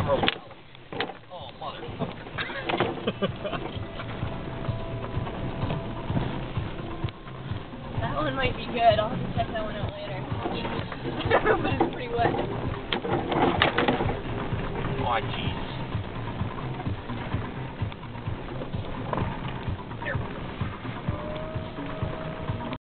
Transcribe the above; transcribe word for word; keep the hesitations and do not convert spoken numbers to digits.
Oh, oh motherfucker. That one might be good. I'll have to check that one out.